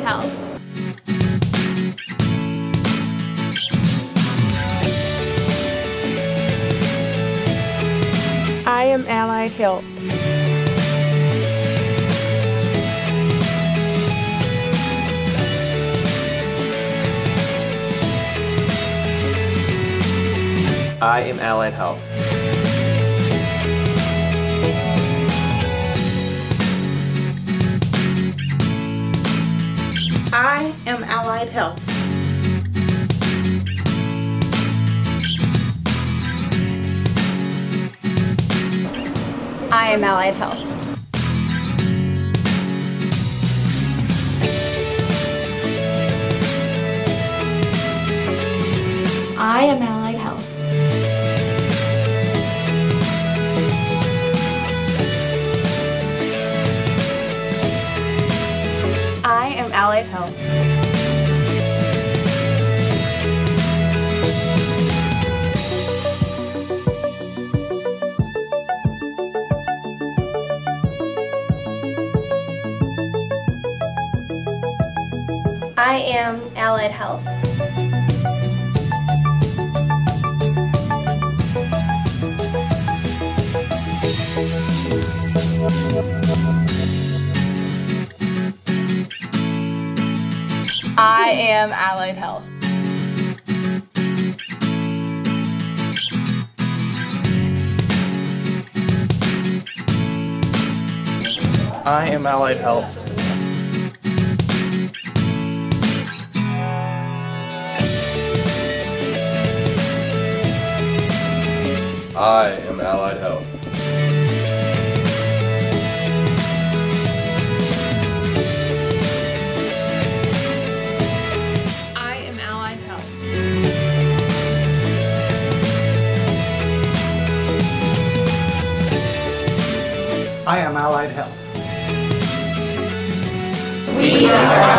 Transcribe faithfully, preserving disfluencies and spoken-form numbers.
Health. I am Allied Health. I am Allied Health. I am Allied Health. I am Allied Health. I am Allied Health. I am Allied Health. I am Allied Health. I am Allied Health. I am Allied Health. I am Allied Health. I am Allied Health. I am Allied Health. We are